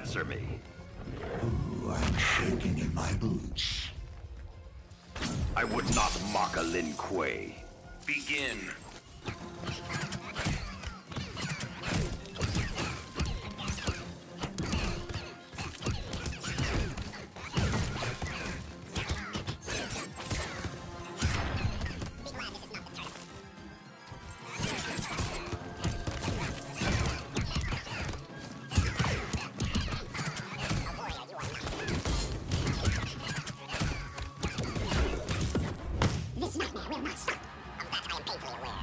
Answer me. Ooh, I'm shaking in my boots. I would not mock a Lin Kuei. Begin. This nightmare will not stop. Of that I am painfully aware.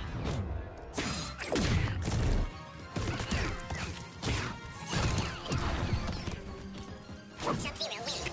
Sub-Zero wins.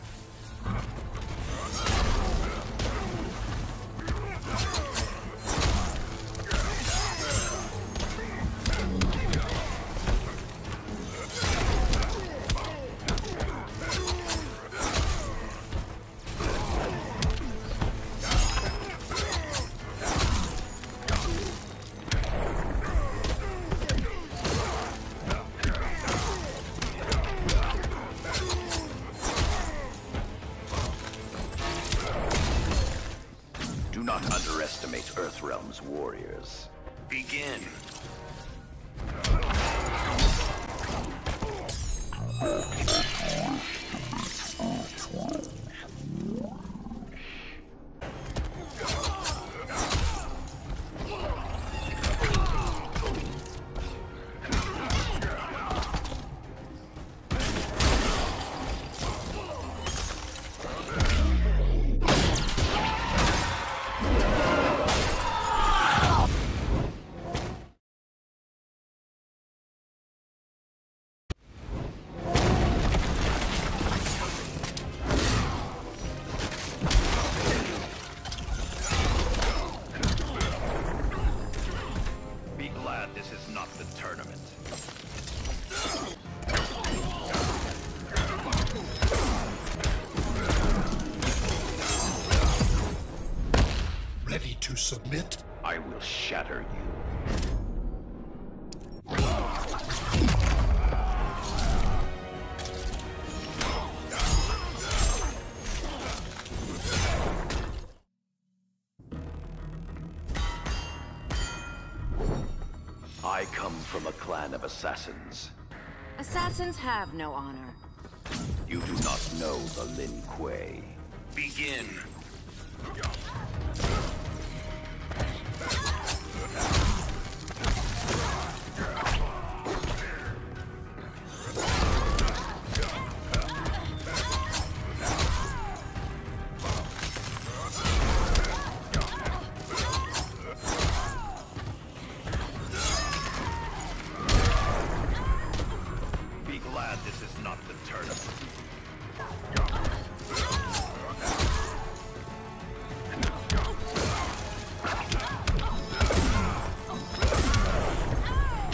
Do not underestimate Earthrealm's warriors. Begin. Be glad this is not the tournament. Ready to submit? I will shatter you. I come from a clan of assassins. Assassins have no honor. You do not know the Lin Kuei. Begin. Be glad this is not the tournament.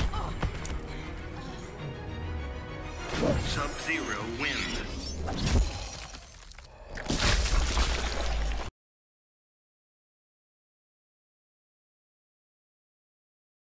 Sub-Zero wins.